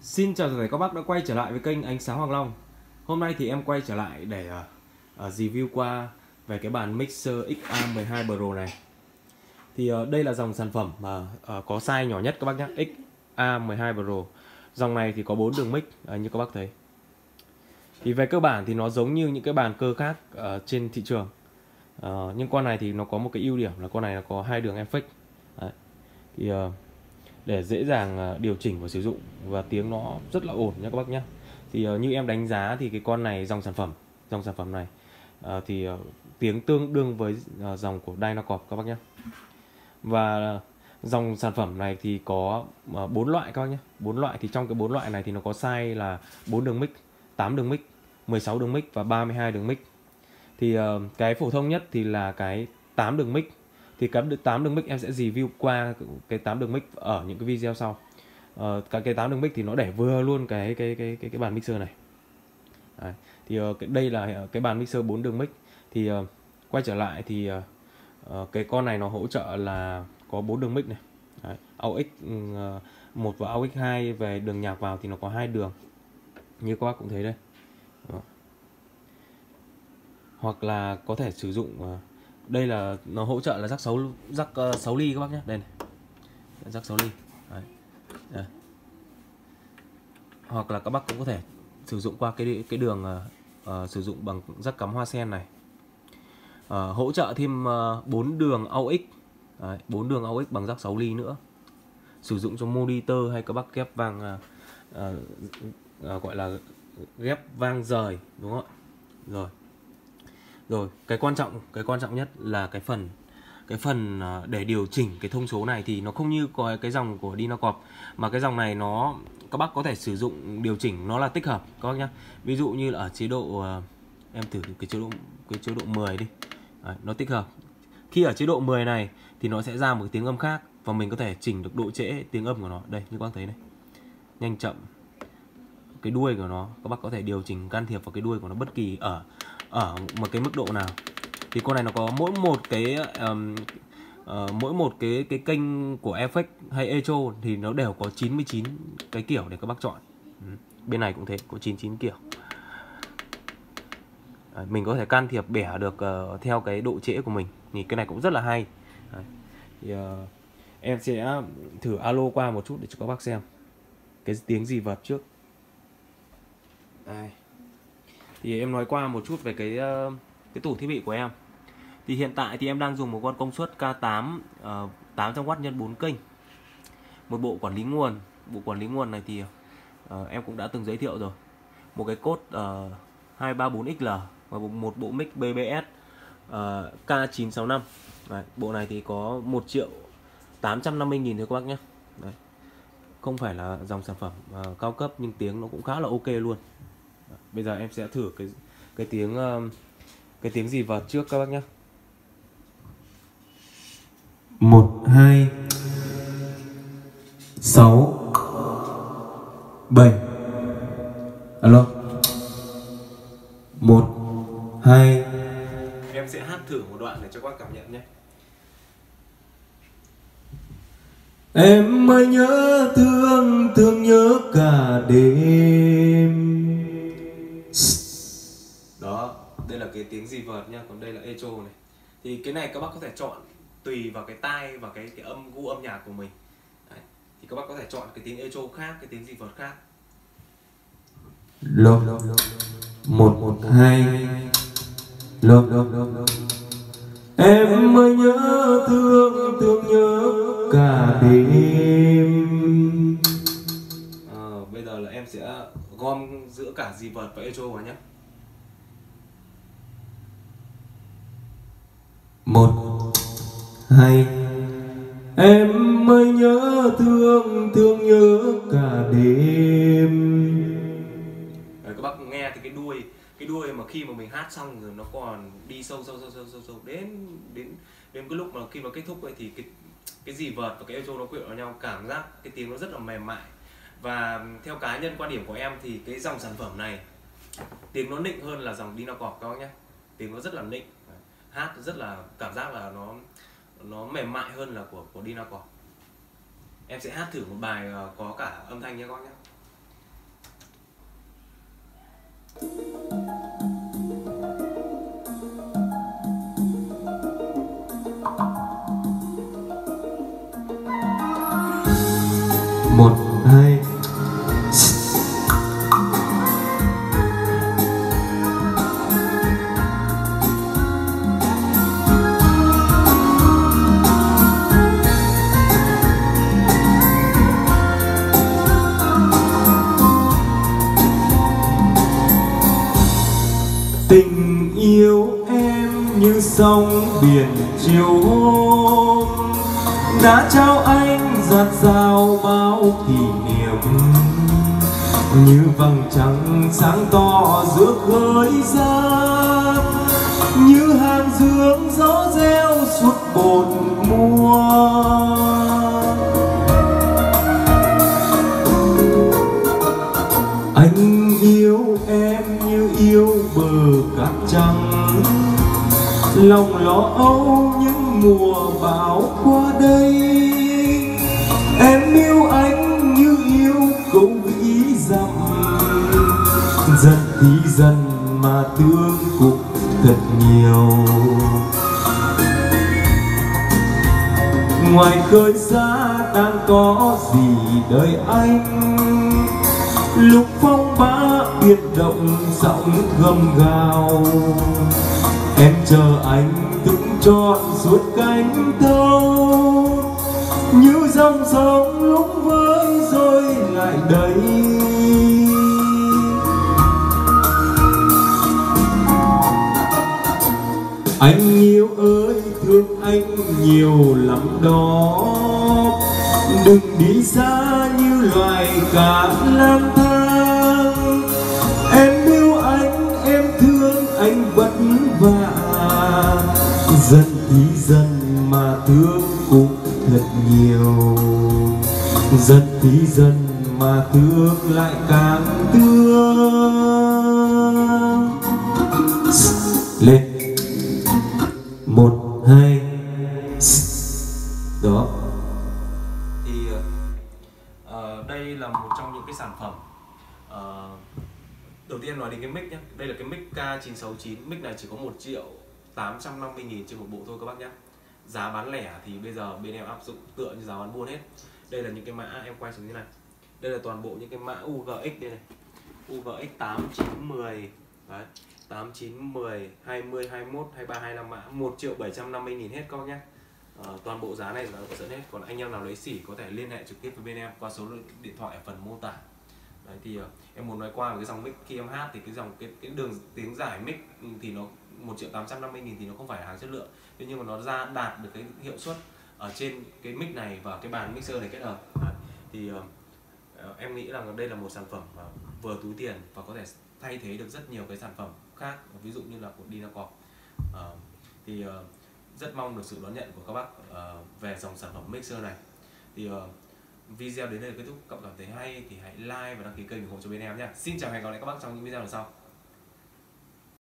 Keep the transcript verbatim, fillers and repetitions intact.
Xin chào tất cả các bác đã quay trở lại với kênh Ánh Sáng Hoàng Long. Hôm nay thì em quay trở lại để uh, uh, review qua về cái bàn mixer X A mười hai Pro này. Thì uh, đây là dòng sản phẩm mà uh, có size nhỏ nhất các bác nhé, X A mười hai Pro. Dòng này thì có bốn đường mic uh, như các bác thấy. Thì về cơ bản thì nó giống như những cái bàn cơ khác uh, trên thị trường. Uh, nhưng con này thì nó có một cái ưu điểm là con này là có hai đường ép ích. Đấy. Thì uh, để dễ dàng điều chỉnh và sử dụng, và tiếng nó rất là ổn nha các bác nhé. Thì uh, như em đánh giá thì cái con này, dòng sản phẩm dòng sản phẩm này uh, thì uh, tiếng tương đương với uh, dòng của Dynacorp các bác nhé. Và dòng sản phẩm này thì có bốn uh, loại các bác nhé. Bốn loại thì trong cái bốn loại này thì nó có size là bốn đường mic, tám đường mic, mười sáu đường mic và ba mươi hai đường mic. Thì uh, cái phổ thông nhất thì là cái tám đường mic. Thì cái tám đường mic em sẽ review qua cái tám đường mic ở những cái video sau. Uh, cái cái tám đường mic thì nó để vừa luôn cái cái cái cái cái bàn mixer này. Đấy. Thì uh, cái, đây là cái bàn mixer bốn đường mic. Thì uh, quay trở lại thì uh, uh, cái con này nó hỗ trợ là có bốn đường mic này. Đấy. a u ích một và a u ích hai, về đường nhạc vào thì nó có hai đường. Như các bác cũng thấy đây. Đó. Hoặc là có thể sử dụng uh, đây là nó hỗ trợ là jack sáu jack uh, sáu ly các bác nhé. Đây này. Jack sáu ly. Đấy. Đây. Hoặc là các bác cũng có thể sử dụng qua cái cái đường uh, uh, sử dụng bằng jack cắm hoa sen này. Uh, hỗ trợ thêm uh, bốn đường a u ích. Đấy, bốn đường a u ích bằng jack sáu ly nữa. Sử dụng cho monitor hay các bác ghép vang uh, uh, uh, gọi là ghép vang rời, đúng không ạ? Rồi. Rồi, cái quan trọng, cái quan trọng nhất là cái phần cái phần để điều chỉnh cái thông số này thì nó không như có cái dòng của Dynacorp, mà cái dòng này nó các bác có thể sử dụng điều chỉnh nó là tích hợp các bác nhá. Ví dụ như là ở chế độ em thử cái chế độ cái chế độ mười đi. Đấy, nó tích hợp. Khi ở chế độ mười này thì nó sẽ ra một tiếng âm khác, và mình có thể chỉnh được độ trễ tiếng âm của nó. Đây, như các bác thấy này. Nhanh chậm. Cái đuôi của nó các bác có thể điều chỉnh can thiệp vào cái đuôi của nó bất kỳ ở ở một cái mức độ nào. Thì con này nó có mỗi một cái um, uh, mỗi một cái cái kênh của ép ích hay echo thì nó đều có chín mươi chín cái kiểu để các bác chọn. Ừ. Bên này cũng thế, có chín mươi chín kiểu. Đấy, mình có thể can thiệp bẻ được uh, theo cái độ trễ của mình. Thì cái này cũng rất là hay. Đấy. Thì, uh, em sẽ thử alo qua một chút để cho các bác xem cái tiếng gì vật trước. Đây. Thì em nói qua một chút về cái uh, cái tủ thiết bị của em. Thì hiện tại thì em đang dùng một con công suất K tám uh, tám trăm oát nhân bốn kênh. Một bộ quản lý nguồn. Bộ quản lý nguồn này thì uh, em cũng đã từng giới thiệu rồi. Một cái cốt uh, hai ba bốn X L và một bộ mic B B S uh, K chín sáu năm. Đấy, bộ này thì có một triệu tám trăm năm mươi nghìn thôi các bác nhé. Đấy. Không phải là dòng sản phẩm uh, cao cấp, nhưng tiếng nó cũng khá là ok luôn. Đấy. Bây giờ em sẽ thử cái cái tiếng uh, cái tiếng gì vào trước các bác nhé. Một, hai, sáu, bảy. Alo. Một, hai. Em sẽ hát thử một đoạn để cho các bác cảm nhận nhé. Em mới nhớ thương, thương nhớ cả đêm. Đó, đây là cái tiếng reverb nha, còn đây là echo này. Thì cái này các bác có thể chọn tùy vào cái tai và cái cái âm gu âm nhạc của mình. Đấy. Thì các bác có thể chọn cái tiếng echo khác, cái tiếng reverb khác. Lô. Một, một, hai. Lô. Em mới nhớ thương, thương nhớ cả đêm. À, bây giờ là em sẽ gom giữa cả reverb và echo vào nhé. Một, hai. Em mới nhớ thương, thương nhớ cả đêm. Đấy, các bác nghe thì cái đuôi cái đuôi mà khi mà mình hát xong rồi nó còn đi sâu sâu sâu sâu sâu, sâu. đến đến đến cái lúc mà khi mà kết thúc ấy, thì cái cái reverb và cái echo nó quyện vào nhau, cảm giác cái tiếng nó rất là mềm mại. Và theo cá nhân quan điểm của em thì cái dòng sản phẩm này tiếng nó nịnh hơn là dòng Dynacorp các bác nhé. Tiếng nó rất là nịnh, hát rất là cảm giác là nó nó mềm mại hơn là của của Dynacorp. Em sẽ hát thử một bài có cả âm thanh nhé các bác nhé. một hai. Tình yêu em như sóng biển chiều hôm, đã trao anh dạt dào bao kỷ niệm, như vầng trăng sáng to giữa khơi gian, như hàng dương gió reo suốt bốn mùa. Anh yêu em như yêu bờ cát trắng, lòng lo âu những mùa bão qua đây. Em yêu anh như yêu câu vĩ dặm, dần thì dần mà thương cũng thật nhiều. Ngoài khơi xa đang có gì đợi anh, lúc phong ba biển động sóng gầm gào. Em chờ anh thức trọn suốt cánh thâu, như dòng sông lúc với rồi lại đây. Anh yêu ơi thương anh nhiều lắm đó, đừng đi xa như loài cá lang thang. Em yêu anh, em thương anh vất vả, dần thì dần mà thương cũng thật nhiều. Dần thì dần mà thương lại càng thương. Lên một hai. Đó. Thì uh, đây là một trong những cái sản phẩm. uh, Đầu tiên nói đến cái mic nhé. Đây là cái mic K chín sáu chín. Mic này chỉ có một triệu tám trăm năm mươi nghìn trên một bộ thôi các bác nhé. Giá bán lẻ thì bây giờ bên em áp dụng tựa như giá bán buôn hết. Đây là những cái mã em quay xuống như này. Đây là toàn bộ những cái mã u giê ích đây này. u giê ích tám, chín, mười. Đấy, tám, chín, mười, hai mươi, hai mươi mốt, hai mươi ba, hai mươi lăm mã, một triệu bảy trăm năm mươi nghìn hết các bác nhé. À, toàn bộ giá này là có dẫn hết. Còn anh em nào lấy xỉ có thể liên hệ trực tiếp với bên em qua số điện thoại ở phần mô tả. Đấy thì uh, em muốn nói qua về cái dòng mic khi em hát thì cái dòng cái, cái đường tiếng giải mic thì nó một triệu tám trăm năm mươi nghìn thì nó không phải là hàng chất lượng. Thế nhưng mà nó ra đạt được cái hiệu suất ở trên cái mic này và cái bàn mixer này kết hợp. Đấy, thì uh, uh, em nghĩ rằng đây là một sản phẩm uh, vừa túi tiền và có thể thay thế được rất nhiều cái sản phẩm khác, ví dụ như là của Dynacop. Uh, thì uh, rất mong được sự đón nhận của các bác uh, về dòng sản phẩm mixer này. Thì uh, video đến đây là kết thúc. Các bạn cảm thấy hay thì hãy like và đăng ký kênh ủng hộ cho bên em nhé. Xin chào và hẹn gặp lại các bác trong những video lần sau.